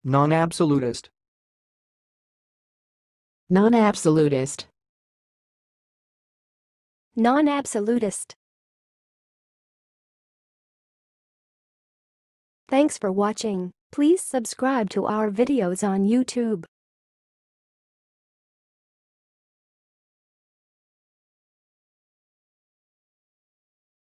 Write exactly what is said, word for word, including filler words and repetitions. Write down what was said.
Non-absolutist. Non-absolutist. Non-absolutist. Thanks for watching. Please subscribe to our videos on YouTube.